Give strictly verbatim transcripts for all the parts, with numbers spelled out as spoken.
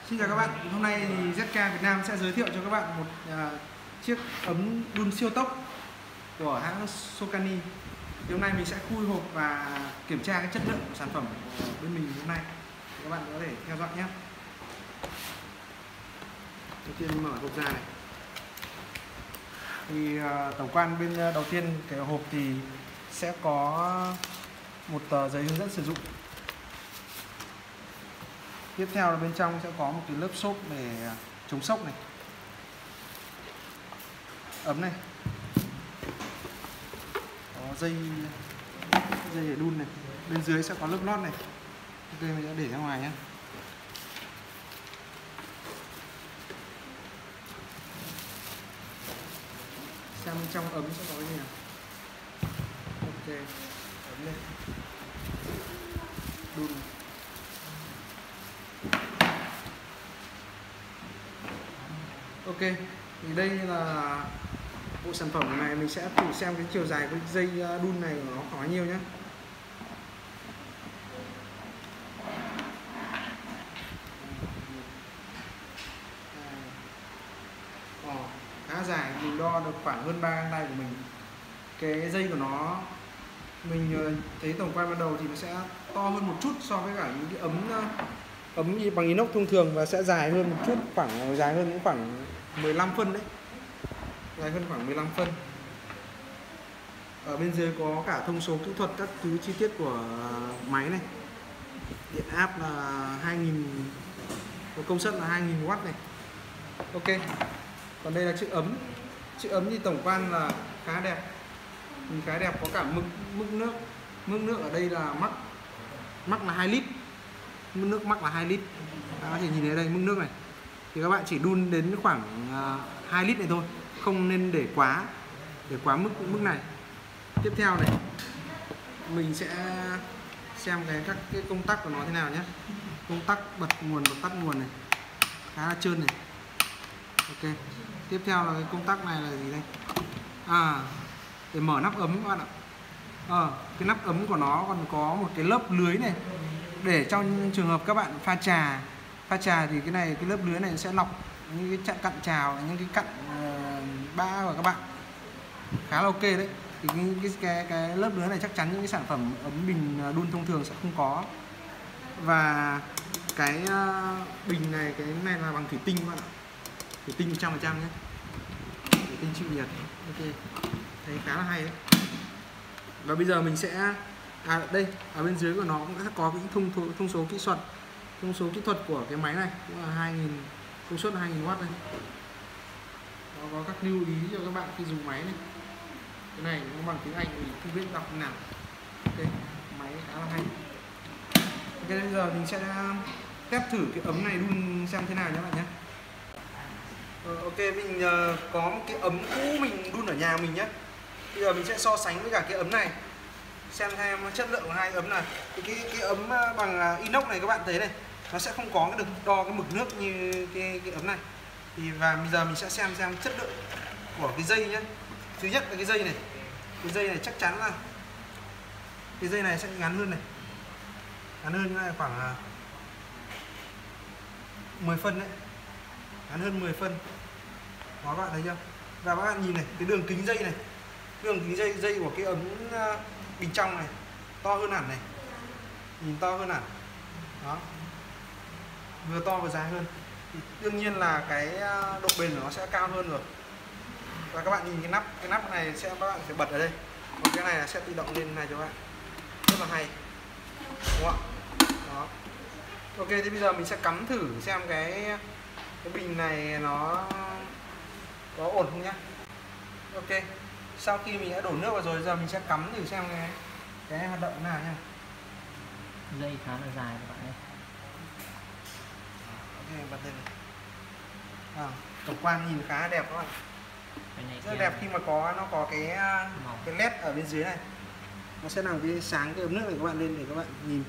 Xin chào các bạn, hôm nay thì Z K Việt Nam sẽ giới thiệu cho các bạn một uh, chiếc ấm đun siêu tốc của hãng Socani. Thì hôm nay mình sẽ khui hộp và kiểm tra cái chất lượng của sản phẩm của bên mình hôm nay. Các bạn có thể theo dõi nhé. Đầu tiên mở hộp ra này. Thì uh, tổng quan bên đầu tiên cái hộp thì sẽ có một tờ giấy hướng dẫn sử dụng. Tiếp theo là bên trong sẽ có một cái lớp xốp để chống sốc này, ấm này, có dây dây để đun này, bên dưới sẽ có lớp lót này. Ok, mình sẽ để ra ngoài nhé. Xem bên trong ấm sẽ có cái gì nào. Ok, ấm lên, đun. Ok, thì đây là bộ sản phẩm này, mình sẽ thử xem cái chiều dài của dây đun này của nó khoảng bao nhiêu nhé. Ồ, khá dài, mình đo được khoảng hơn ba găng tay của mình. Cái dây của nó mình thấy tổng quan ban đầu thì nó sẽ to hơn một chút so với cả những cái ấm ấm bằng inox thông thường, và sẽ dài hơn một chút, khoảng dài hơn những khoảng mười lăm phân đấy, dài hơn khoảng mười lăm phân. Ở bên dưới có cả thông số kỹ thuật, các thứ chi tiết của máy này. Điện áp là hai nghìn, công suất là hai nghìn oát này. Ok, còn đây là chữ ấm. Chữ ấm thì tổng quan là khá đẹp, nhìn khá đẹp, có cả mức mức nước. Mức nước ở đây là mắc mắc là hai lít. Mức nước mắc là hai lít. Các bạn có thể nhìn thấy đây, mức nước này thì các bạn chỉ đun đến khoảng uh, hai lít này thôi, không nên để quá để quá mức mức này. Tiếp theo này, mình sẽ xem cái các cái công tắc của nó thế nào nhé. Công tắc bật nguồn và tắt nguồn này khá là trơn này. Ok, tiếp theo là cái công tắc này là gì đây? À, để mở nắp ấm các bạn ạ. À, cái nắp ấm của nó còn có một cái lớp lưới này, để trong trường hợp các bạn pha trà pha trà thì cái này, cái lớp lưới này sẽ lọc những cái cặn trào, những cái cặn uh, bã của các bạn, khá là ok đấy. Thì cái, cái, cái, cái lớp lưới này chắc chắn những cái sản phẩm ấm bình đun thông thường sẽ không có. Và cái uh, bình này, cái này là bằng thủy tinh các bạn ạ, thủy tinh một trăm phần trăm nhé, thủy tinh chịu nhiệt. Ok, thấy khá là hay đấy. Và bây giờ mình sẽ à đây, ở bên dưới của nó cũng đã có những thông thông số kỹ thuật, thông số kỹ thuật của cái máy này cũng là hai nghìn, công suất là hai nghìn oát này. Nó có các lưu ý cho các bạn khi dùng máy này. Cái này nó bằng tiếng Anh thì không biết đọc thế nào. Ok, máy khá là hay. Ok, bây giờ mình sẽ test thử cái ấm này đun xem thế nào nhé bạn nhé. Ờ, ok, mình uh, có một cái ấm cũ mình đun ở nhà mình nhé. Bây giờ mình sẽ so sánh với cả cái ấm này, xem xem chất lượng của hai ấm này. Thì cái cái ấm bằng inox này các bạn thấy này, nó sẽ không có cái được đo cái mực nước như cái, cái ấm này. Thì và bây giờ mình sẽ xem xem chất lượng của cái dây nhé. Thứ nhất là cái dây này, cái dây này chắc chắn là cái dây này sẽ ngắn hơn này, ngắn hơn như này khoảng mười phân đấy, ngắn hơn mười phân. Đó, các bạn thấy chưa? Và các bạn nhìn này, cái đường kính dây này, đường kính dây dây của cái ấm bình trong này to hơn hẳn này, nhìn to hơn hẳn. Đó, vừa to vừa dài hơn. Thì đương nhiên là cái độ bền của nó sẽ cao hơn rồi. Và các bạn nhìn cái nắp, cái nắp này sẽ các bạn phải bật ở đây, còn cái này là sẽ tự động lên này cho các bạn, rất là hay, đúng không ạ? Đó. Ok, thì bây giờ mình sẽ cắm thử xem cái cái bình này nó có ổn không nhá. Ok, sau khi mình đã đổ nước vào rồi, giờ mình sẽ cắm thử xem cái cái hoạt động thế nào nha. Dây khá là dài các bạn ơi. Ok, bật lên này. À, tổng quan nhìn khá đẹp các bạn, rất đẹp khi mà có nó có cái cái led ở bên dưới này, nó sẽ làm cái sáng cái ấm nước này các bạn lên để các bạn nhìn.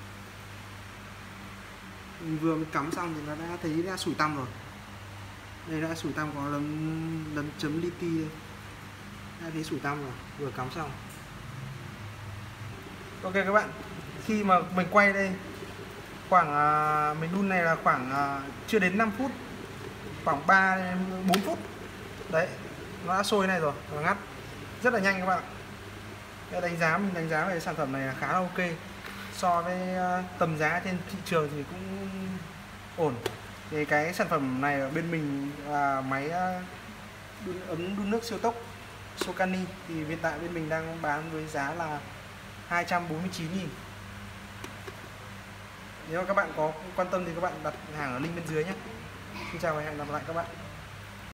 Mình vừa mới cắm xong thì nó đã thấy đã sủi tăm rồi. Đây đã sủi tăm, có lấm lấm chấm li ti đây, đã thấy sủi tăm rồi, vừa cắm xong. Ok các bạn, khi mà mình quay đây khoảng uh, mình đun này là khoảng uh, chưa đến năm phút, khoảng ba đến bốn phút đấy, nó đã sôi này rồi và ngắt rất là nhanh các bạn. Cái đánh giá mình đánh giá về sản phẩm này là khá là ok, so với uh, tầm giá trên thị trường thì cũng ổn. Thì cái sản phẩm này ở bên mình là máy uh, đun ấm đun nước siêu tốc Socani, thì hiện tại bên mình đang bán với giá là hai trăm bốn mươi chín nghìn. Nếu mà các bạn có quan tâm thì các bạn đặt hàng ở link bên dưới nhé. Xin chào và hẹn gặp lại các bạn.